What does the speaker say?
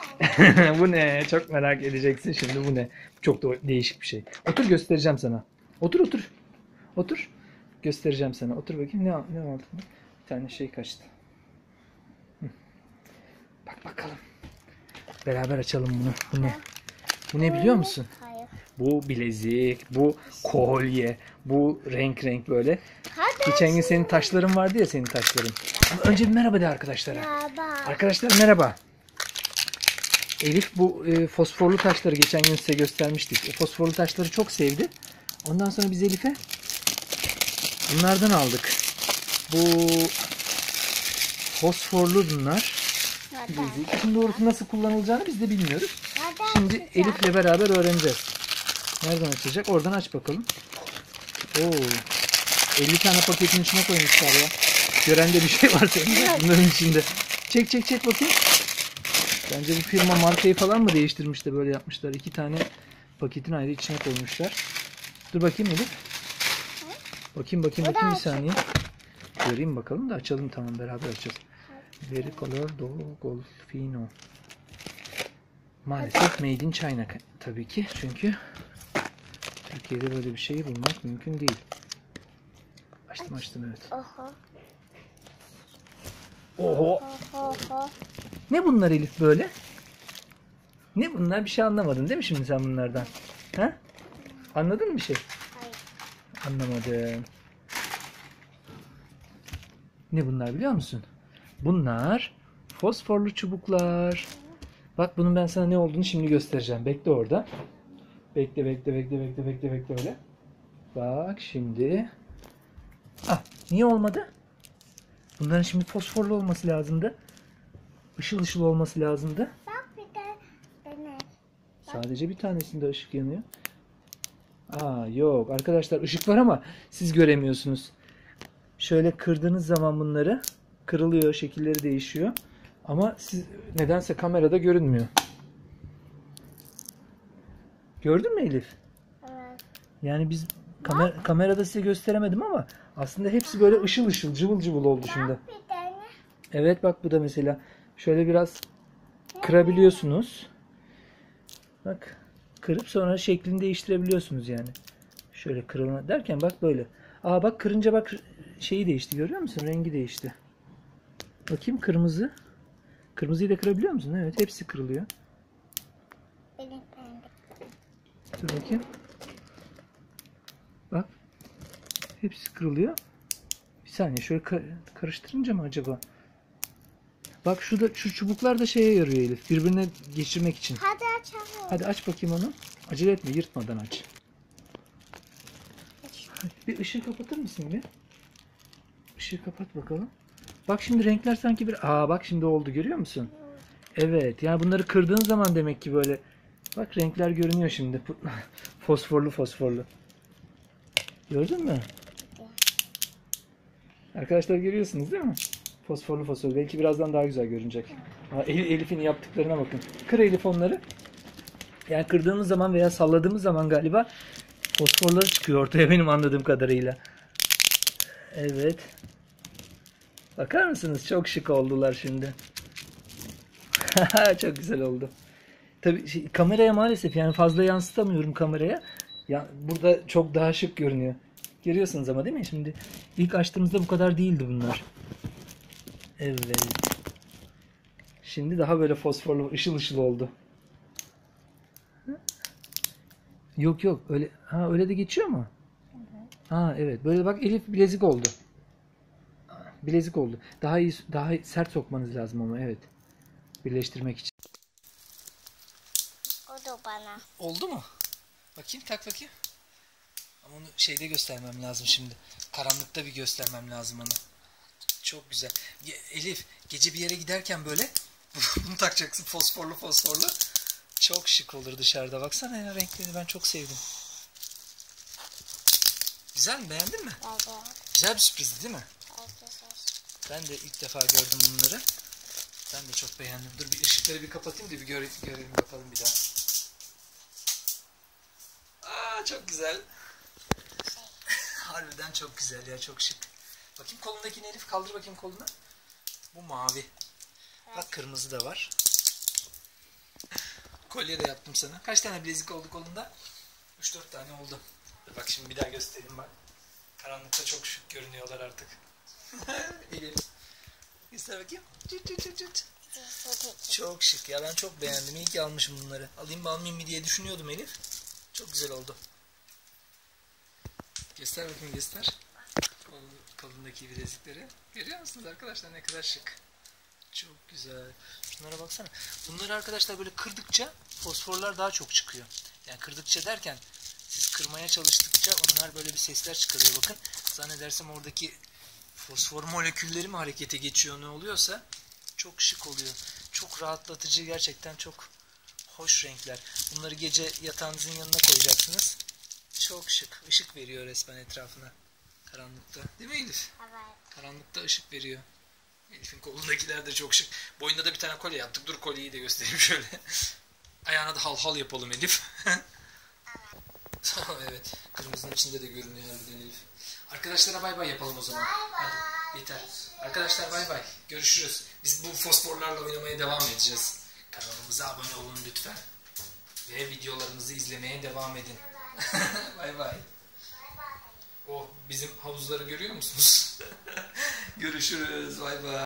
Bu ne? Çok merak edeceksin şimdi bu ne? Çok da değişik bir şey. Otur göstereceğim sana. Otur otur. Otur. Göstereceğim sana. Otur bakayım ne oldu? Bir tane şey kaçtı. Bak bakalım. Beraber açalım bunu. Bu ne? Bu ne biliyor musun? Hayır. Bu bilezik, bu kolye, bu renk renk böyle. Hadi. Geçen gün senin taşların vardı ya senin taşların. Ama önce bir merhaba de arkadaşlara. Merhaba. Arkadaşlar merhaba. Elif bu fosforlu taşları geçen gün size göstermiştik. O fosforlu taşları çok sevdi. Ondan sonra biz Elif'e bunlardan aldık. Bu fosforlu bunlar. İşin doğrusu nasıl kullanılacağını biz de bilmiyoruz. Şimdi Elif'le beraber öğreneceğiz. Nereden açacak? Oradan aç bakalım. Oo. 50 tane paketin içine koymuşlar ya. Görende bir şey var senin bunların içinde. Çek bakayım. Bence bu firma markayı falan mı değiştirmiş de böyle yapmışlar. 2 tane paketin ayrı içine koymuşlar. Dur bakayım Elif. Bakayım bir saniye. Göreyim bakalım da açalım, tamam beraber açacağız. Vericolor do Golfino. Maalesef Made in China tabii ki. Çünkü Türkiye'de böyle bir şeyi bulmak mümkün değil. Açtım evet. Oho. Ne bunlar Elif böyle? Ne bunlar? Bir şey anlamadın değil mi şimdi sen bunlardan? Ha? Anladın mı bir şey? Hayır. Anlamadım. Ne bunlar biliyor musun? Bunlar fosforlu çubuklar. Bak bunun ben sana ne olduğunu şimdi göstereceğim. Bekle orada. Bekle öyle. Bak şimdi. Ah, niye olmadı? Bunların şimdi fosforlu olması lazımdı. Işıl ışıl olması lazımdı. Bak bir de dene. Sadece bir tanesinde ışık yanıyor. Aa yok arkadaşlar, ışık var ama siz göremiyorsunuz. Şöyle kırdığınız zaman bunları kırılıyor, şekilleri değişiyor. Ama siz nedense kamerada görünmüyor. Gördün mü Elif? Evet. Yani biz kamerada size gösteremedim ama aslında hepsi böyle ışıl ışıl, cıvıl cıvıl oldu şimdi. Bak bir dene. Evet bak bu da mesela şöyle biraz kırabiliyorsunuz. Bak kırıp sonra şeklini değiştirebiliyorsunuz yani. Şöyle kırılma derken bak böyle. Aa bak kırınca bak şeyi değişti, görüyor musun? Rengi değişti. Bakayım kırmızı. Kırmızıyı da kırabiliyor musun? Evet hepsi kırılıyor. Benim. Dur bakayım. Bak. Hepsi kırılıyor. Bir saniye şöyle karıştırınca mı acaba? Bak şu çubuklar da şeye yarıyor Elif. Birbirine geçirmek için. Hadi açalım. Hadi aç bakayım onu. Acele etme, yırtmadan aç. Hadi, bir ışığı kapatır mısın bir? Işığı kapat bakalım. Bak şimdi renkler sanki bir... Aa bak şimdi oldu, görüyor musun? Evet yani bunları kırdığın zaman demek ki böyle... Bak renkler görünüyor şimdi. Fosforlu. Gördün mü? Arkadaşlar görüyorsunuz değil mi? Fosforlu. Belki birazdan daha güzel görünecek. Elif'in yaptıklarına bakın. Kır Elif onları. Yani kırdığımız zaman veya salladığımız zaman galiba fosforları çıkıyor ortaya benim anladığım kadarıyla. Evet. Bakar mısınız? Çok şık oldular şimdi. Çok güzel oldu. Tabii kameraya maalesef yani fazla yansıtamıyorum kameraya. Ya burada çok daha şık görünüyor. Görüyorsunuz ama değil mi? Şimdi ilk açtığımızda bu kadar değildi bunlar. Evet. Şimdi daha böyle fosforlu, ışıl ışıl oldu. Yok öyle. Ha öyle de geçiyor mu? Ha evet. Böyle bak Elif bilezik oldu. Bilezik oldu. Daha sert sokmanız lazım ama evet. Birleştirmek için. O da bana. Oldu mu? Bakayım tak bakayım. Ama onu şeyde göstermem lazım şimdi. Karanlıkta bir göstermem lazım onu. Çok güzel. Elif gece bir yere giderken böyle bunu takacaksın fosforlu. Çok şık olur dışarıda. Baksana ya renklerini ben çok sevdim. Güzel mi? Beğendin mi? Evet. Güzel bir sürprizdi değil mi? Evet. Ben de ilk defa gördüm bunları. Ben de çok beğendim. Dur bir ışıkları bir kapatayım da bir görelim bakalım bir daha. Aa çok güzel. Harbiden çok güzel ya, çok şık. Bakayım kolundakini Elif, kaldır bakayım kolunu. Bu mavi. Bak kırmızı da var. kolye de yaptım sana. Kaç tane bilezik oldu kolunda? 3-4 tane oldu. Bak şimdi bir daha göstereyim bak. Karanlıkta çok şık görünüyorlar artık. Elif. Göster bakayım. Çok şık ya, ben çok beğendim. İyi ki almışım bunları. Alayım mı almayayım mı diye düşünüyordum Elif. Çok güzel oldu. Göster bakayım, göster. Kolundaki bilezikleri. Görüyor musunuz arkadaşlar ne kadar şık. Çok güzel. Şunlara baksana. Bunları arkadaşlar böyle kırdıkça fosforlar daha çok çıkıyor. Yani kırdıkça derken siz kırmaya çalıştıkça onlar böyle bir sesler çıkarıyor. Bakın zannedersem oradaki fosfor molekülleri mi harekete geçiyor, ne oluyorsa çok şık oluyor. Çok rahatlatıcı, gerçekten çok hoş renkler. Bunları gece yatağınızın yanına koyacaksınız. Çok şık. Işık veriyor resmen etrafına. Karanlıkta. Değil mi Elif? Evet. Karanlıkta ışık veriyor. Elif'in kolundakiler de çok şık. Boynunda da bir tane kolye yaptık. Dur kolyeyi de göstereyim şöyle. Ayağına da hal hal yapalım Elif. Tamam, evet. Kırmızının içinde de görünüyor harbiden Elif. Arkadaşlara bay bay yapalım o zaman. Hadi yeter. Arkadaşlar bay bay. Görüşürüz. Biz bu fosforlarla oynamaya devam edeceğiz. Kanalımıza abone olun lütfen. Ve videolarımızı izlemeye devam edin. Bay bay. Oh, bizim havuzları görüyor musunuz? Görüşürüz. Bay bay.